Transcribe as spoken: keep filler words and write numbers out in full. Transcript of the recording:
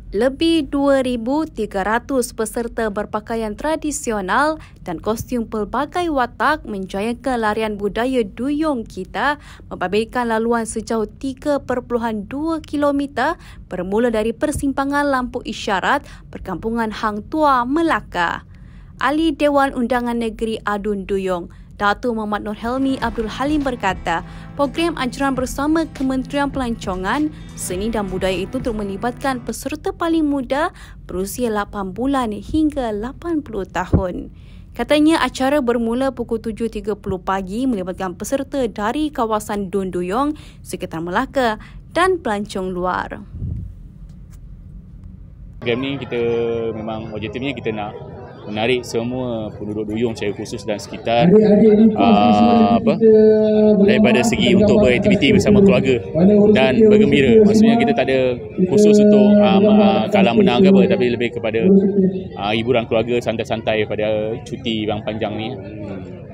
Lebih dua ribu tiga ratus peserta berpakaian tradisional dan kostum pelbagai watak menjayakan larian budaya duyung kita membabitkan laluan sejauh tiga perpuluhan dua kilometer bermula dari persimpangan lampu isyarat Perkampungan Hang Tuah, Melaka. Ahli Dewan Undangan Negeri Adun Duyung, Datuk Muhammad Nur Helmi Abdul Halim berkata, program ajaran bersama Kementerian Pelancongan, Seni dan Budaya itu untuk melibatkan peserta paling muda berusia lapan bulan hingga lapan puluh tahun. Katanya acara bermula pukul tujuh tiga puluh pagi melibatkan peserta dari kawasan Dun Duyung, sekitar Melaka dan pelancong luar. Program ni kita memang objektifnya kita nak menarik semua penduduk Duyung secara khusus dan sekitar uh, apa daripada segi untuk beraktiviti bersama keluarga dan bergembira. Maksudnya kita tak ada khusus untuk um, uh, kalah menang ke apa, tapi lebih kepada uh, hiburan keluarga santai-santai pada cuti yang panjang ni.